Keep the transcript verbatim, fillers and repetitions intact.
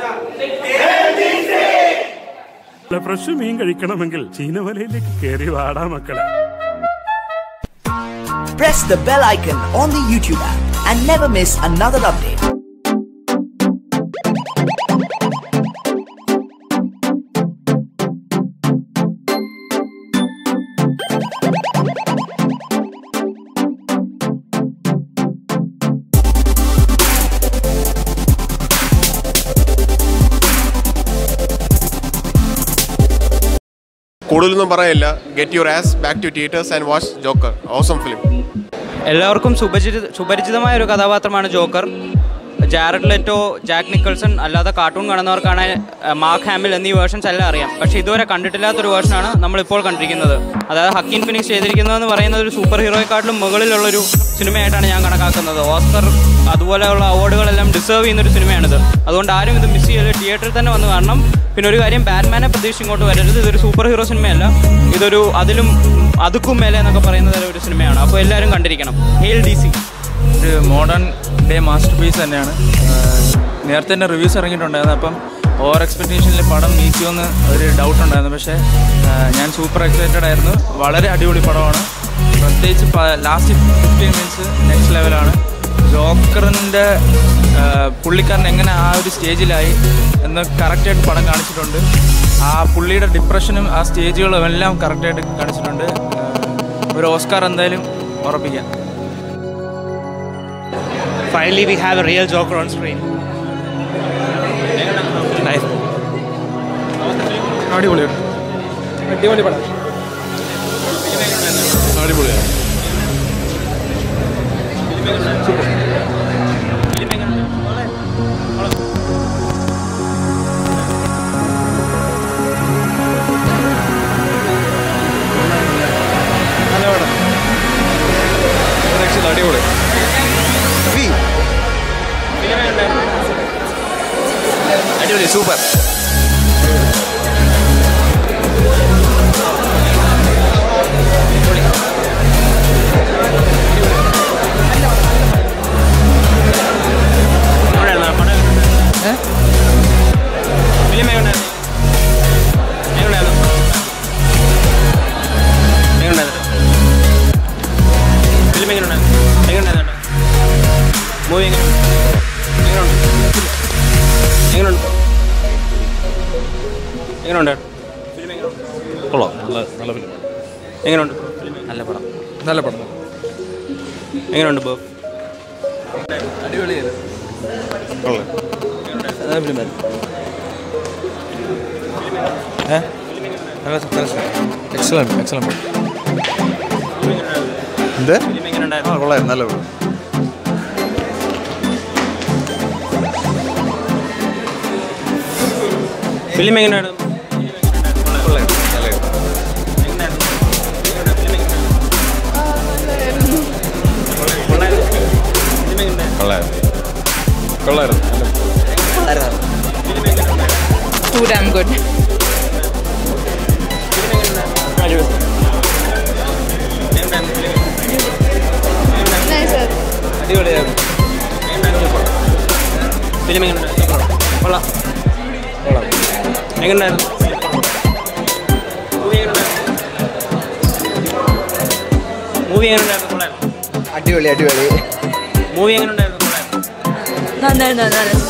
Fresh മീൻ കഴിക്കണമെങ്കിൽ ചീനവലയിലേക്ക് കയറി വാടാ മക്കളെ. Press the bell icon on the YouTube app and never miss another update. കൂടുതലൊന്നും പറയില്ല. Get your ass back to theatres and watch Joker. Awesome film. എല്ലാവർക്കും സുപരിചിത സുപരിചിതമായ ഒരു കഥാപാത്രമാണ് Joker. Jared Leto, Jack Nicholson, അല്ലാതെ കാർട്ടൂൺ കാണുന്നവർക്കാണ് മാർക്ക് ഹാമിൽ എന്നീ versions എല്ലാം അറിയാം. പക്ഷേ ഇതുവരെ കണ്ടിട്ടില്ലാത്തൊരു വേർഷനാണ് നമ്മളിപ്പോൾ കണ്ടിരിക്കുന്നത്. അതായത് ഹക്കീൻ ഫിനിക്സ് ചെയ്തിരിക്കുന്നതെന്ന് പറയുന്നത് ഒരു സൂപ്പർ ഹീറോയെക്കാട്ടിലും മുകളിലുള്ളൊരു സിനിമയായിട്ടാണ് ഞാൻ കണക്കാക്കുന്നത്. ഓസ്കർ അതുപോലെയുള്ള അവാർഡുകളെല്ലാം ഡിസേർവ് ചെയ്യുന്നൊരു സിനിമയാണിത്. അതുകൊണ്ട് ആരും ഇത് മിസ് ചെയ്യരുത്, തിയേറ്ററിൽ തന്നെ വന്ന് കാണണം. പിന്നെ ഒരു കാര്യം, ബാറ്റ്മാനെ പ്രതീക്ഷിച്ച് ഇങ്ങോട്ട് വരരുത്. ഇതൊരു സൂപ്പർ ഹീറോ സിനിമയല്ല, ഇതൊരു അതിലും അതുക്കും മേലെ എന്നൊക്കെ പറയുന്ന ഒരു സിനിമയാണ്. അപ്പോൾ എല്ലാവരും കണ്ടിരിക്കണം. ഹെയിൽ ഡി സി ഒരു മോഡേൺ ഡേ മാസ്റ്റർ പീസ് തന്നെയാണ്. നേരത്തെ തന്നെ റിവ്യൂസ് ഇറങ്ങിയിട്ടുണ്ടായിരുന്നു. അപ്പം ഓവർ എക്സ്പെക്റ്റേഷനിൽ പടം മീറ്റ് ചെയ്യുമെന്ന് ഒരു ഡൗട്ട് ഉണ്ടായിരുന്നു. പക്ഷേ ഞാൻ സൂപ്പർ എക്സൈറ്റഡ് ആയിരുന്നു. വളരെ അടിപൊളി പടമാണ്. പ്രത്യേകിച്ച് ലാസ്റ്റ് ഫിഫ്റ്റീൻ മിനിറ്റ്സ് നെക്സ്റ്റ് ലെവലാണ്. ജോക്കറിൻ്റെ പുള്ളിക്കാരൻ എങ്ങനെ ആ ഒരു സ്റ്റേജിലായി എന്ന് കറക്റ്റായിട്ട് പടം കാണിച്ചിട്ടുണ്ട്. ആ പുള്ളിയുടെ ഡിപ്രഷനും ആ സ്റ്റേജുകളും എല്ലാം കറക്റ്റായിട്ട് കാണിച്ചിട്ടുണ്ട്. ഒരു ഓസ്കാർ എന്തായാലും ഉറപ്പിക്കാം. Finally, we have a real Joker on screen. Nice. അടിപൊളിയാണ്. അടിപൊളി പടം. അടിപൊളിയാണ്. നല്ല പടം. അടിപൊളി. അടിപൊളി. സൂപ്പർ. മൂവി എങ്ങനെയുണ്ട്? എങ്ങനെയുണ്ട്? കൊള്ളാം. നല്ല നല്ല ഫിലിം. എങ്ങനെയുണ്ട്? നല്ല പടം. നല്ല പടം. എങ്ങനെയുണ്ട് ബോ? അടിപൊളിയായിരുന്നു. കൊള്ളാം. നല്ല ഫിലിം. ഏ നല്ല എക്സലന്റ് എക്സലന്റ്. എന്ത്? എങ്ങനെയുണ്ടായിരുന്നു? ആ കൊള്ളായിരുന്നു. നല്ല പടം. ഫിലിം എങ്ങനെയായിരുന്നു? Too damn good. Nice sir. അടിപൊളിയായിരുന്നു. ഫിലിം എങ്ങനെയുണ്ടായിരുന്നു? കൊള്ളാം. കൊള്ളാം. എങ്ങനെയുണ്ടായിരുന്നു? മൂവി എങ്ങനെയുണ്ടായിരുന്നു? മൂവി എങ്ങനെയുണ്ടായിരുന്നു? കൊള്ളാം. അടിപൊളി അടിപൊളി. മൂവി എങ്ങനെയുണ്ടായിരുന്നു? കൊള്ളാം. നന്നായിരുന്നു നന്നായിരുന്നു.